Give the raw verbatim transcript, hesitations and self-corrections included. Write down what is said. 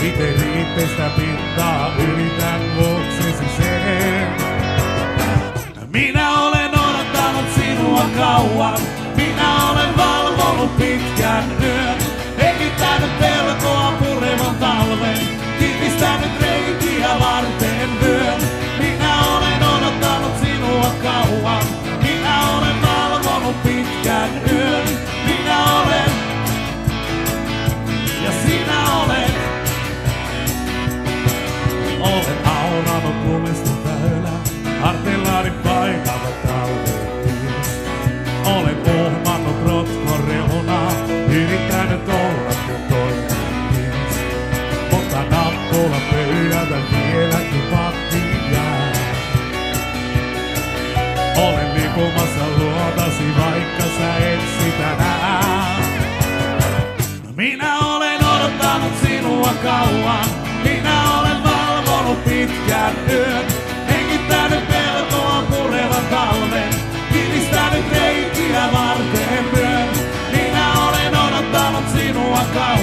Ite riippeistä pintaa yritän vuoksesi sen. Minä olen odottanut sinua kauan. Minä olen valvonut pitkän yön. Hengittänyt pelkoa purevan talven. Kivistänyt reikiä varten vyön. Minä olen odottanut sinua kauan. Minä olen valvonut pitkän yön. Minä olen ja sinä olet. Olen aunannut lumesta väylää. Harteillani paikalla talven ties. Olen uhmannut rotkon reunaa. Yrittänyt olla kuin toinen mies. Mutta nappula pöydältä vieläkin pattiin jää. Olen lipumassa luotasi vaikka sä et sitä näe. Minä olen odottanut sinua kauan. Minä olen valvonut pitkän yön. Hengittänyt pelkoa purevan talven. Kivistänyt reikiä varten vyön. Minä olen odottanut sinua kauan.